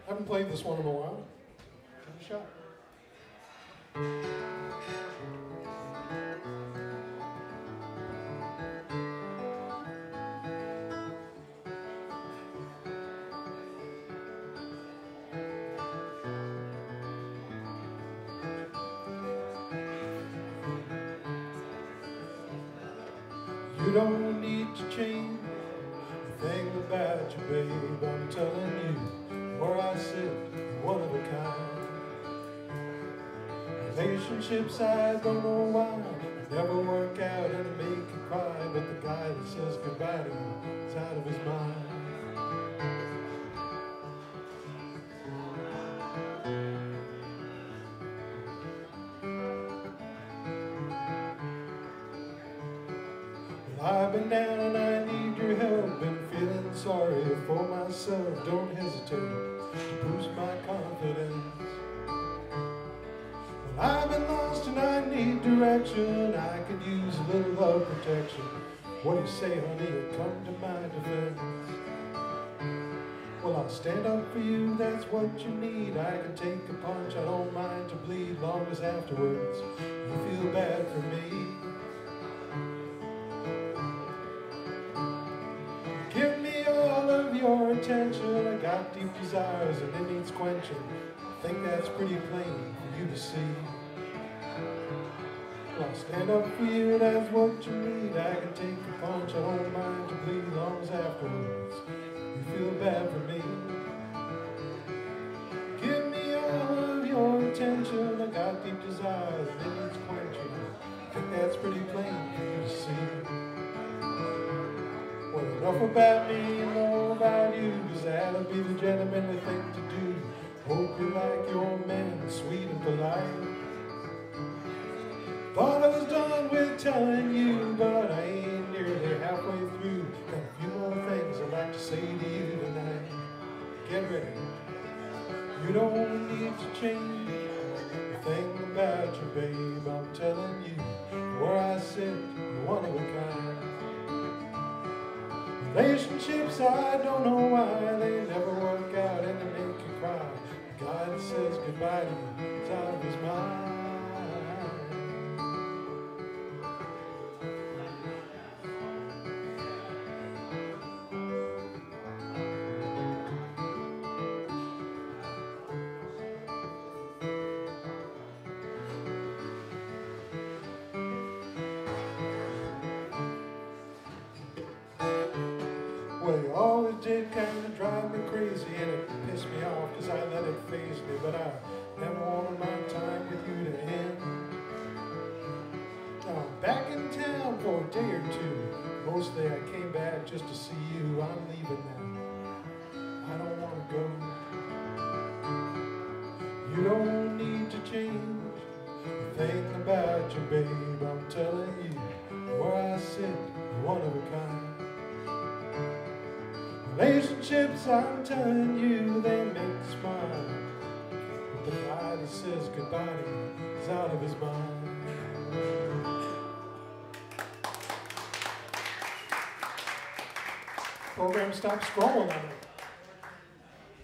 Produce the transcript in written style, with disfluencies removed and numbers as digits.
Haven't played this one in a while. Give it a shot. You don't need to change a thing about you, babe. I'm telling you, where I sit, one of a kind. Relationships, I don't know why, never work out and make you cry. But the guy that says goodbye to you is out of his mind. I've been down and I need your help. Been feeling sorry for myself. Don't hesitate to boost my confidence. Well, I've been lost and I need direction. I could use a little love protection. What do you say, honey? You'll come to my defense. Well, I'll stand up for you, that's what you need. I can take a punch, I don't mind to bleed, long as afterwards you feel bad for me. Give me all of your attention. I got deep desires and it needs quenching. I think that's pretty plain for you to see. Well, I'll stand up for you, that's what you need. I can take a punch, I don't mind to bleed, long as afterwards you feel bad for me. Give me all of your attention. I got deep desires and it needs quenching. I think that's pretty plain for you to see. Well, enough about me and more about you, 'cause that'll be the gentlemanly thing to do. Hope you like your men, sweet and polite. Thought I was done with telling you, but I ain't nearly halfway through. Got a few more things I'd like to say to you tonight. Get ready. You don't need to change a thing about you, babe. I'm telling you, where I sit, you're one of a kind. Relationships, I don't know why they never work out and they make you cry. The guy that says goodbye to you is out of his mind. Well, you always did kind of drive me crazy, and it pissed me off because I let it faze me. But I never wanted my time with you to end. Now I'm back in town for a day or two. Mostly I came back just to see you. I'm leaving now. I don't want to go. You don't need to change a thing about you, babe. I'm telling you, where I sit, you're one of a kind. Relationships, I'm telling you, they make you smile. But the guy that says goodbye to you is out of his mind. Program stopped scrolling on me.